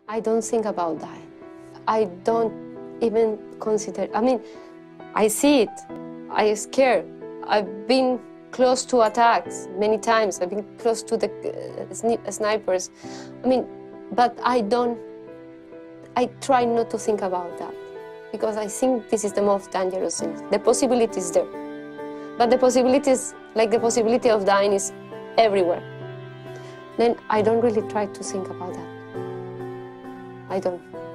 I don't think about that. I don't even consider, I mean, I see it, I scared. I've been close to attacks many times. I've been close to the snipers. I mean, but I try not to think about that because I think this is the most dangerous thing. The possibility is there, but the possibilities, like the possibility of dying, is everywhere. Then I don't really try to think about that. I don't.